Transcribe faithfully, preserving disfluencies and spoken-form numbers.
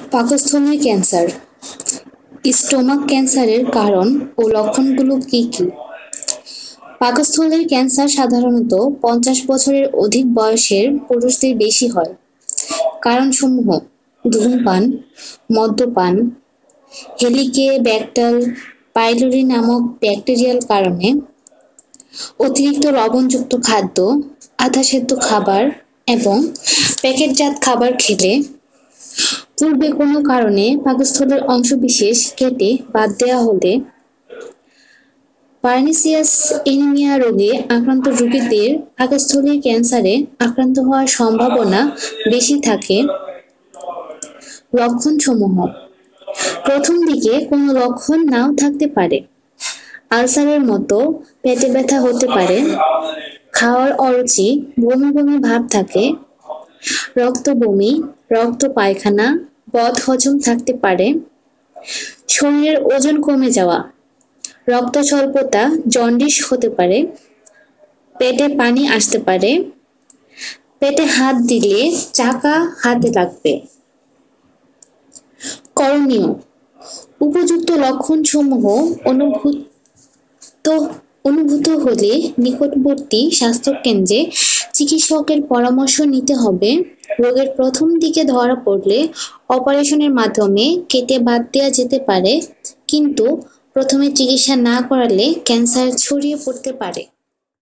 পাকস্থলীর cancer. Stomach ক্যান্সারের কারণ ও লক্ষণগুলো কি কি? পাকস্থলীর ক্যান্সার সাধারণত পঞ্চাশ বছরের অধিক বয়সের পুরুষদের বেশি হয়। কারণসমূহ: ধূমপান, মদ্যপান, হেলিকোব্যাক্টার পাইলোরি নামক ব্যাকটেরিয়াল কারণে, অতিরিক্ত লবণযুক্ত খাদ্য, আধা সেদ্ধ খাবার এবং প্যাকেটজাত খাবার খেলে, পূর্বে কোনো কারণে পাকস্থলীর অংশবিশেষ কেটে বাদ দেওয়া হলে, পার্নিসিয়াস এনিমিয়া রোগে আক্রান্ত রোগীদের পাকস্থলীর ক্যান্সারে আক্রান্ত হওয়ার সম্ভাবনা বেশি থাকে। লক্ষণসমূহ: প্রথম দিকে কোনো লক্ষণ নাও থাকতে পারে। আলসারের মতো পেটে ব্যথা হতে পারে, খাওয়ার অরুচি, বমি বমি ভাব থাকে, রক্ত বমি, রক্ত পায়খানা, বদহজম থাকতে পারে, শরীরের ওজন কমে যাওয়া, রক্ত স্বল্পতা, জন্ডিস হতে পারে, পেটে পানি আসতে পারে, পেটে হাত দিলে চাকা হাতে লাগবে। করণীয়: উপযুক্ত লক্ষণসমূহ অনুভূত অনুভূত হলে নিকটবর্তী স্বাস্থ্যকেন্দ্রে চিকিৎসকের পরামর্শ নিতে হবে। রোগের প্রথম দিকে ধরা পড়লে অপারেশনের মাধ্যমে কেটে বাদ দেওয়া যেতে পারে, কিন্তু প্রথমে চিকিৎসা না করালে ক্যান্সার ছড়িয়ে পড়তে পারে।